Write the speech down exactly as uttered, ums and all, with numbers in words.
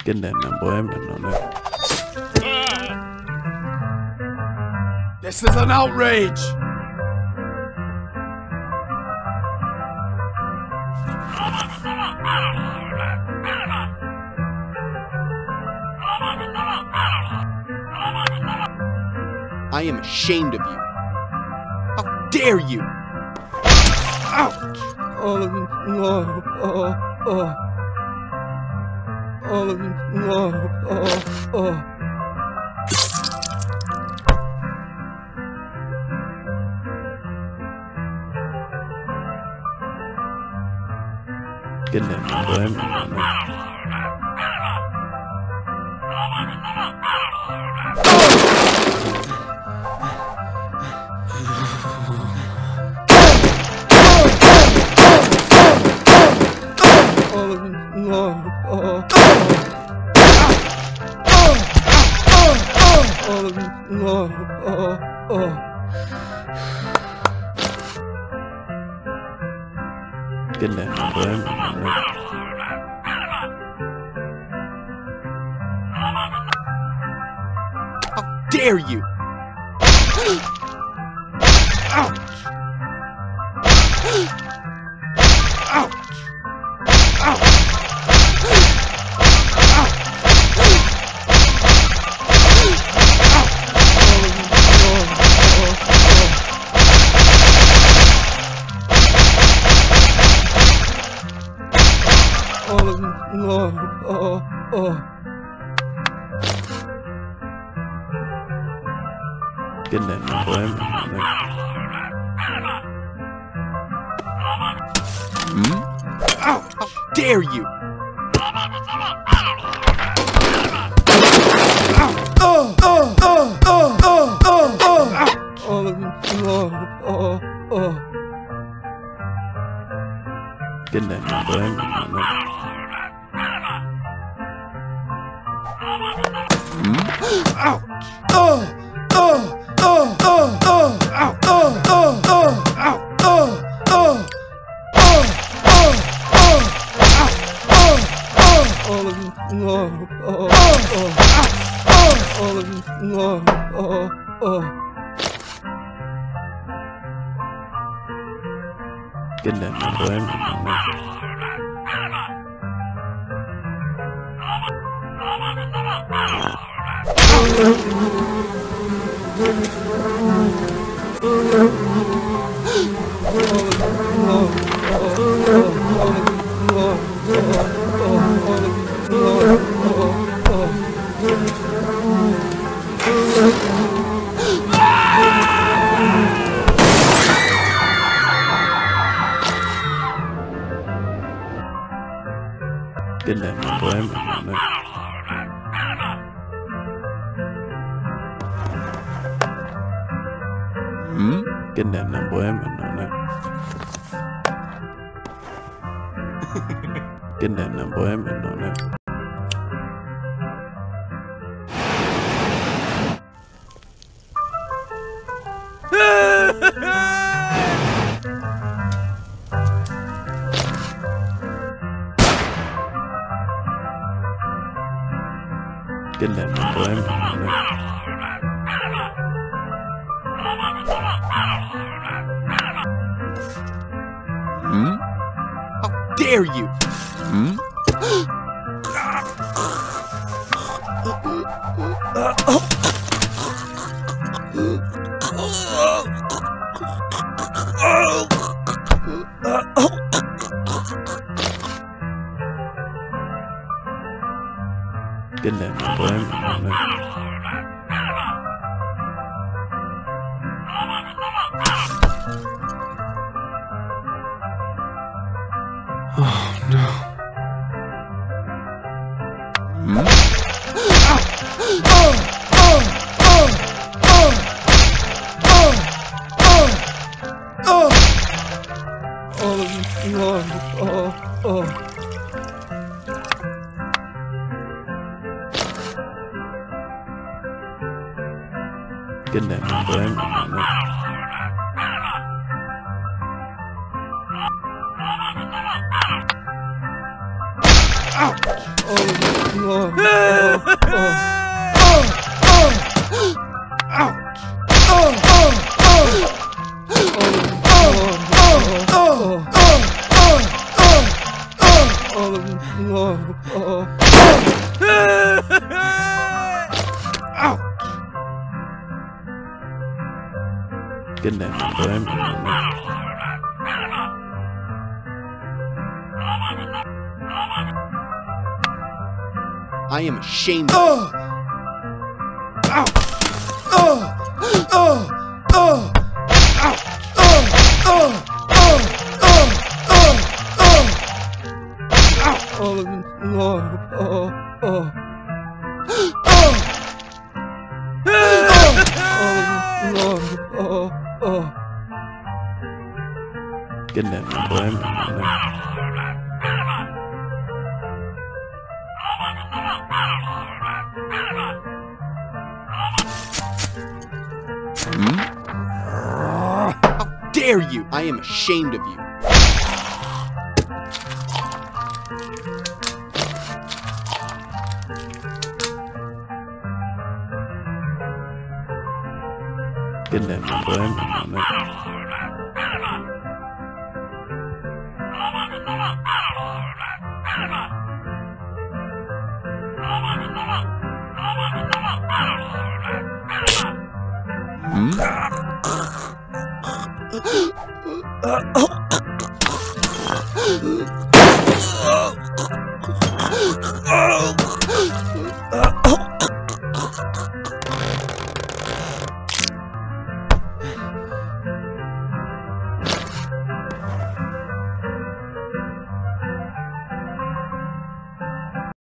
Cái nền nào của em mình nó đây. This is an outrage! I am ashamed of you. How dare you! Ouch! Oh, no. Oh, oh. Oh, no. Oh, oh. Cái nền nào của em mình nó đây. Oh, no. Oh, oh, no. Oh, oh. Cái nền nào của em mình nó đây. How dare you! Ouch! Ouch! Ouch! Oh, no. Oh, oh. Cái nền nào của em mình nó đây. Hmm? How dare you! Oh, oh, oh, oh, oh, oh, oh, ouch! Oh, no. Oh, oh. Cái nền nào của em mình nó đây. Ouch! Oh, oh, oh, oh, oh, ouch! Oh, oh, oh, ouch! Oh, oh, oh, oh, oh, ouch! Oh, oh, Oh, no. Oh, oh, oh. ouch! Oh, Oh, no. Oh, oh. Cái nền nào của em mình nó đây. Cái nền nào của em mình nó đây. Hmm? Cái nền nào của em mình nó đây. Cái nền nào của em mình nó đây. Cái nền nào của em mình nó đây. Hmm? How dare you! Hmm? Cái nền nào của em mình nó đây. Oh no. Hmm? oh, oh, oh, oh, oh, oh, oh. Oh, no. Oh, oh. Cái nền nào của em mình nó đây. Ouch! Cái này mình của em. I am ashamed. Oh! Ow! Oh! Oh! Oh! Ow! Oh! Oh! Oh! Oh! Oh! Oh! Ow! Oh, no. Oh, oh. Oh! Oh, no. Oh, oh. Cái này mình của em. Hmm? How dare you! I am ashamed of you. Cái này mình của em. Hmm?